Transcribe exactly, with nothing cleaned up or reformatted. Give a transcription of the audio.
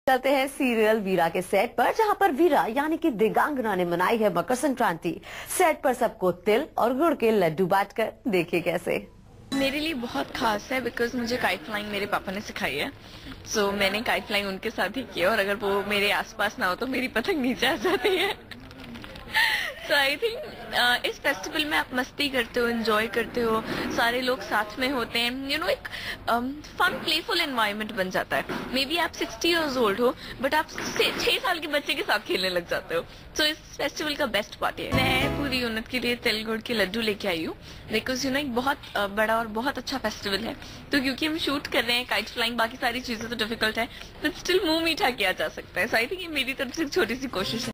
चलते हैं सीरियल वीरा के सेट पर, जहां पर वीरा यानी कि दिगांगना ने मनाई है मकर संक्रांति। सेट पर सबको तिल और गुड़ के लड्डू बांटकर देखिए कैसे। मेरे लिए बहुत खास है बिकॉज मुझे काइट फ्लाइंग मेरे पापा ने सिखाई है। सो so, मैंने काइट फ्लाइंग उनके साथ ही किया और अगर वो मेरे आसपास ना हो तो मेरी पतंग नीचे आ जाती है। सो आई थिंक इस फेस्टिवल में आप मस्ती करते हो, एंजॉय करते हो, सारे लोग साथ में होते हैं, यू नो एक फन प्लेफुल एनवायरनमेंट बन जाता है। मे बी आप सिक्सटी इयर्स ओल्ड हो बट आप छह साल के बच्चे के साथ खेलने लग जाते हो। सो so, इस फेस्टिवल का बेस्ट पार्ट है। मैं पूरी यूनिट के लिए तिल गुड़ के लड्डू लेके आई हूँ बिकॉज यू नो एक बहुत uh, बड़ा और बहुत अच्छा फेस्टिवल है। तो क्योंकि हम शूट कर रहे हैं काइट फ्लाइंग, बाकी सारी चीजें तो डिफिकल्ट है बट स्टिल मुंह मीठा किया जा सकता है। सो आई थिंक ये मेरी तरफ से एक छोटी सी कोशिश है।